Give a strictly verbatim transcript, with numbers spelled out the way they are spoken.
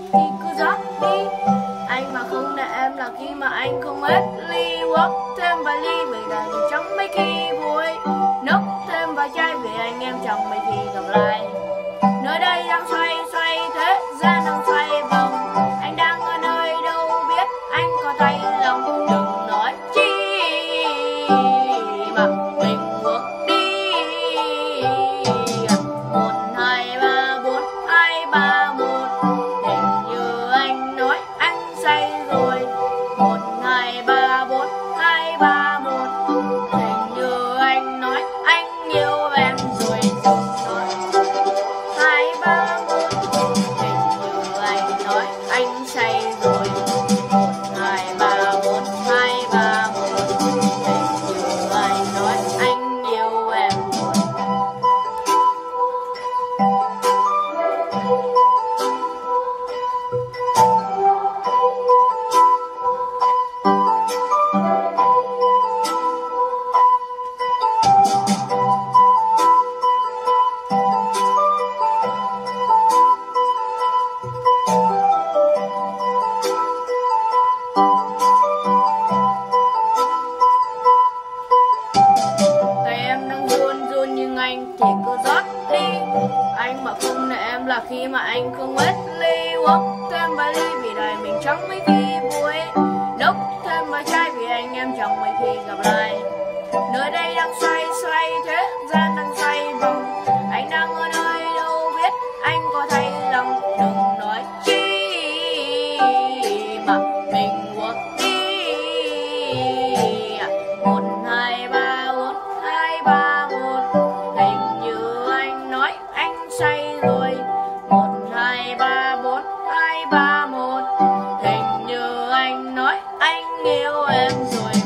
thì cứ rót đi. Anh mà không nợ em là khi mà anh không hết ly. Uống thêm vài ly vì đời mình chẳng mấy khi vui. Nốc thêm vài chai vì anh em chẳng mấy khi gặp lại. Nơi đây đang xoay xoay thế gian đang xoay vòng. Anh đang ở nơi đâu biết anh có thay lòng. Đừng nói chi mà mình bước đi. Một hai ba bốn hai ba một. Hình như anh nói anh say rồi. Một hai ba bốn hai ba một. Hình như anh nói anh yêu em rồi. Đừng nói hai ba một. Hình như anh nói anh say rồi. Một hai ba bốn hai ba một. Hình như anh nói anh yêu em rồi. Tay em đang run run nhưng anh thì cứ rót đi. Anh mà không nợ em là khi mà anh không hết ly. Uống thêm vài ly vì đời mình chẳng mấy khi vui. Nốc thêm vài chai vì anh em chẳng mấy khi gặp lại. Nơi đây đang xoay xoay thế gian đang xoay vòng. Anh đang ở nơi đâu biết anh có thay lòng. Đừng nói chi mà mình uống đi. Một hai ba bốn hai ba một. Hình như anh nói anh say rồi. Một hai ba bốn hai ba một. Hình như anh nói anh yêu em rồi.